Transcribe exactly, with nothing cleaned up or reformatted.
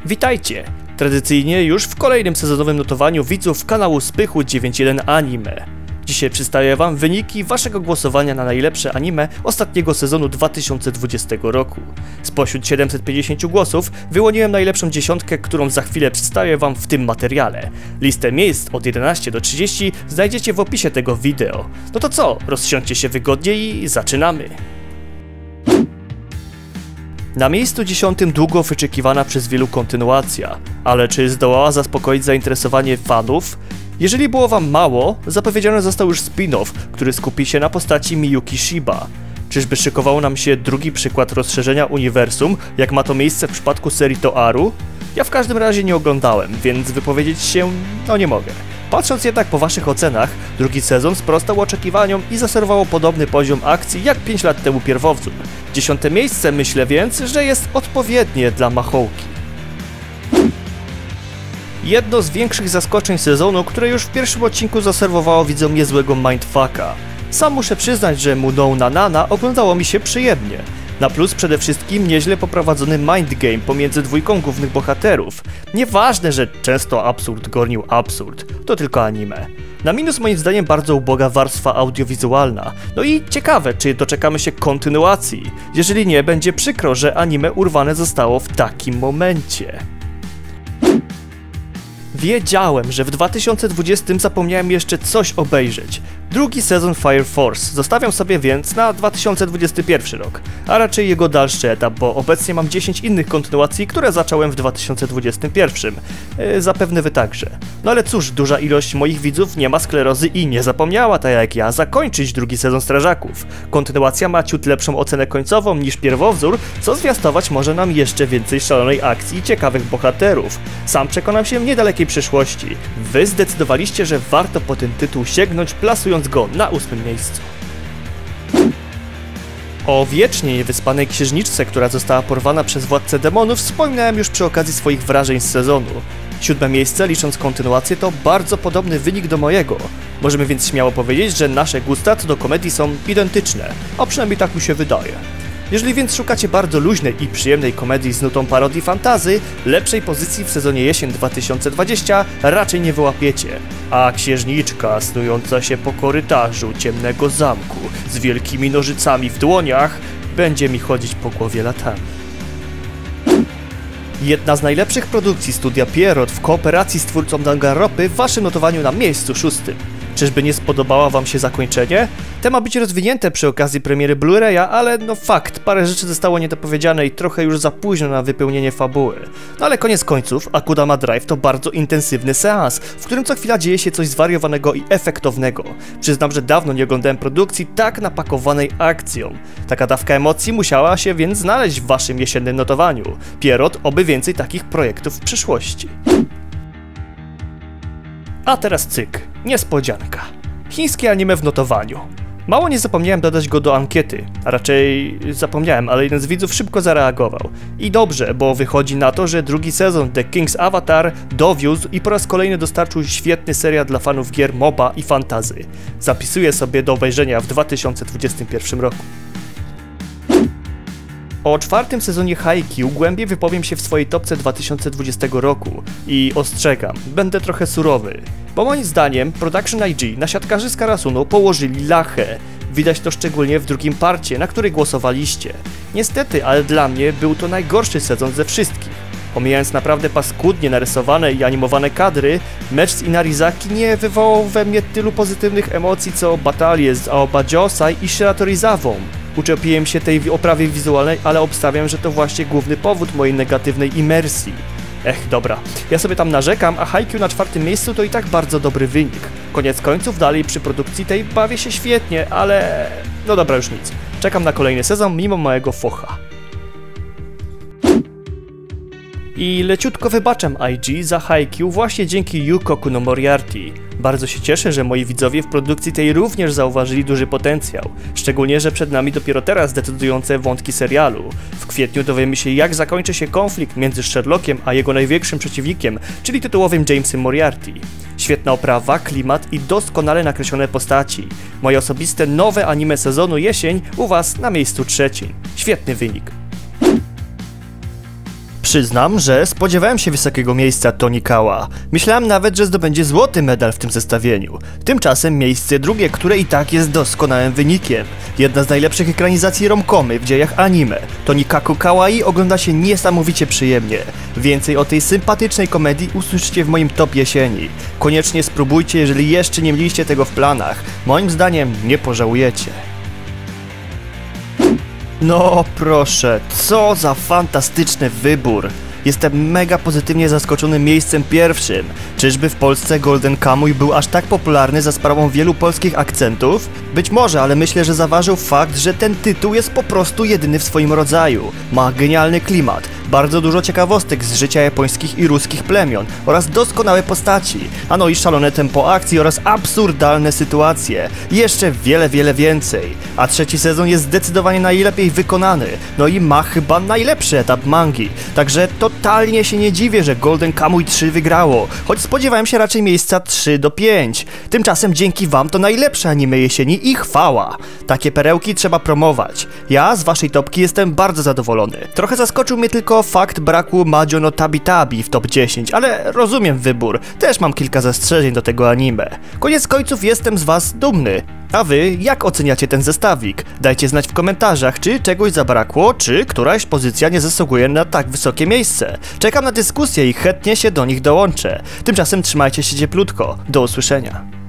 Witajcie! Tradycyjnie już w kolejnym sezonowym notowaniu widzów kanału Spychu dziewięć jeden Anime. Dzisiaj przedstawię wam wyniki waszego głosowania na najlepsze anime ostatniego sezonu dwa tysiące dwudziestego roku. Spośród siedemset pięćdziesięciu głosów wyłoniłem najlepszą dziesiątkę, którą za chwilę przedstawię wam w tym materiale. Listę miejsc od jedenastu do trzydziestu znajdziecie w opisie tego wideo. No to co, rozsiądźcie się wygodnie i zaczynamy! Na miejscu dziesiątym długo wyczekiwana przez wielu kontynuacja, ale czy zdołała zaspokoić zainteresowanie fanów? Jeżeli było wam mało, zapowiedziany został już spin-off, który skupi się na postaci Miyuki Shiba. Czyżby szykował nam się drugi przykład rozszerzenia uniwersum, jak ma to miejsce w przypadku serii Toaru? Ja w każdym razie nie oglądałem, więc wypowiedzieć się no nie mogę. Patrząc jednak po waszych ocenach, drugi sezon sprostał oczekiwaniom i zaserwował podobny poziom akcji jak pięć lat temu pierwowzór. Dziesiąte miejsce myślę więc, że jest odpowiednie dla Mahouki. Jedno z większych zaskoczeń sezonu, które już w pierwszym odcinku zaserwowało widzom niezłego mindfucka. Sam muszę przyznać, że Munou na Nana oglądało mi się przyjemnie. Na plus przede wszystkim nieźle poprowadzony mind game pomiędzy dwójką głównych bohaterów. Nieważne, że często absurd gonił absurd, to tylko anime. Na minus moim zdaniem bardzo uboga warstwa audiowizualna. No i ciekawe, czy doczekamy się kontynuacji. Jeżeli nie, będzie przykro, że anime urwane zostało w takim momencie. Wiedziałem, że w dwa tysiące dwudziestym zapomniałem jeszcze coś obejrzeć. Drugi sezon Fire Force zostawiam sobie więc na dwa tysiące dwudziesty pierwszy rok, a raczej jego dalszy etap, bo obecnie mam dziesięć innych kontynuacji, które zacząłem w dwa tysiące dwudziestym pierwszym. Yy, zapewne wy także. No ale cóż, duża ilość moich widzów nie ma sklerozy i nie zapomniała, tak jak ja, zakończyć drugi sezon Strażaków. Kontynuacja ma ciut lepszą ocenę końcową niż pierwowzór, co zwiastować może nam jeszcze więcej szalonej akcji i ciekawych bohaterów. Sam przekonam się w niedalekiej przyszłości. Wy zdecydowaliście, że warto po ten tytuł sięgnąć, plasując go na ósmym miejscu. O wiecznie niewyspanej księżniczce, która została porwana przez władcę demonów, wspominałem już przy okazji swoich wrażeń z sezonu. Siódme miejsce, licząc kontynuację, to bardzo podobny wynik do mojego. Możemy więc śmiało powiedzieć, że nasze gusta co do komedii są identyczne, a przynajmniej tak mi się wydaje. Jeżeli więc szukacie bardzo luźnej i przyjemnej komedii z nutą parodii fantasy, lepszej pozycji w sezonie jesień dwa tysiące dwudziestego raczej nie wyłapiecie. A księżniczka snująca się po korytarzu ciemnego zamku z wielkimi nożycami w dłoniach będzie mi chodzić po głowie latami. Jedna z najlepszych produkcji studia Pierrot w kooperacji z twórcą Danganronpy w waszym notowaniu na miejscu szóstym. Czyżby nie spodobało wam się zakończenie? Te ma być rozwinięte przy okazji premiery Blu-raya, ale no fakt, parę rzeczy zostało niedopowiedziane i trochę już za późno na wypełnienie fabuły. No ale koniec końców, Akudama Drive to bardzo intensywny seans, w którym co chwila dzieje się coś zwariowanego i efektownego. Przyznam, że dawno nie oglądałem produkcji tak napakowanej akcją. Taka dawka emocji musiała się więc znaleźć w waszym jesiennym notowaniu. Pierrot, oby więcej takich projektów w przyszłości. A teraz cyk. Niespodzianka. Chińskie anime w notowaniu. Mało nie zapomniałem dodać go do ankiety, a raczej zapomniałem, ale jeden z widzów szybko zareagował. I dobrze, bo wychodzi na to, że drugi sezon The King's Avatar dowiózł i po raz kolejny dostarczył świetny serial dla fanów gier MOBA i fantasy. Zapisuję sobie do obejrzenia w dwa tysiące dwudziestym pierwszym roku. O czwartym sezonie Haikyuu głębiej wypowiem się w swojej topce dwa tysiące dwudziestego roku i ostrzegam, będę trochę surowy, bo moim zdaniem Production I G na siatkarzy z Karasuno położyli lachę. Widać to szczególnie w drugim parcie, na który głosowaliście. Niestety, ale dla mnie był to najgorszy sezon ze wszystkich. Pomijając naprawdę paskudnie narysowane i animowane kadry, mecz z Inarizaki nie wywołał we mnie tylu pozytywnych emocji co batalie z Aoba Josai i Shiratorizawa. Uczepiłem się tej oprawie wizualnej, ale obstawiam, że to właśnie główny powód mojej negatywnej imersji. Ech, dobra, ja sobie tam narzekam, a Haikyuu na czwartym miejscu to i tak bardzo dobry wynik. Koniec końców dalej przy produkcji tej bawię się świetnie, ale... no dobra, już nic. Czekam na kolejny sezon mimo mojego focha. I leciutko wybaczam I G za Haikyuu właśnie dzięki Yukoku no Moriarty. Bardzo się cieszę, że moi widzowie w produkcji tej również zauważyli duży potencjał. Szczególnie, że przed nami dopiero teraz decydujące wątki serialu. W kwietniu dowiemy się, jak zakończy się konflikt między Sherlockiem a jego największym przeciwnikiem, czyli tytułowym Jamesem Moriarty. Świetna oprawa, klimat i doskonale nakreślone postaci. Moje osobiste nowe anime sezonu jesień u was na miejscu trzecim. Świetny wynik. Przyznam, że spodziewałem się wysokiego miejsca Tonikawa. Myślałem nawet, że zdobędzie złoty medal w tym zestawieniu. Tymczasem miejsce drugie, które i tak jest doskonałym wynikiem. Jedna z najlepszych ekranizacji romkomy w dziejach anime. Tonikaku Kawaii ogląda się niesamowicie przyjemnie. Więcej o tej sympatycznej komedii usłyszycie w moim top jesieni. Koniecznie spróbujcie, jeżeli jeszcze nie mieliście tego w planach. Moim zdaniem nie pożałujecie. No proszę, co za fantastyczny wybór! Jestem mega pozytywnie zaskoczony miejscem pierwszym. Czyżby w Polsce Golden Kamuy był aż tak popularny za sprawą wielu polskich akcentów? Być może, ale myślę, że zaważył fakt, że ten tytuł jest po prostu jedyny w swoim rodzaju. Ma genialny klimat, bardzo dużo ciekawostek z życia japońskich i ruskich plemion oraz doskonałe postaci, a no i szalone tempo akcji oraz absurdalne sytuacje. I jeszcze wiele, wiele więcej. A trzeci sezon jest zdecydowanie najlepiej wykonany, no i ma chyba najlepszy etap mangi. Także totalnie się nie dziwię, że Golden Kamuy trzy wygrało, choć spodziewałem się raczej miejsca trzy do pięciu. Tymczasem dzięki wam to najlepsze anime jesieni i chwała. Takie perełki trzeba promować. Ja z waszej topki jestem bardzo zadowolony. Trochę zaskoczył mnie tylko fakt braku Majo no Tabi Tabi w top dziesięć, ale rozumiem wybór. Też mam kilka zastrzeżeń do tego anime. Koniec końców jestem z was dumny. A wy jak oceniacie ten zestawik? Dajcie znać w komentarzach, czy czegoś zabrakło, czy któraś pozycja nie zasługuje na tak wysokie miejsce. Czekam na dyskusję i chętnie się do nich dołączę. Tymczasem trzymajcie się cieplutko. Do usłyszenia.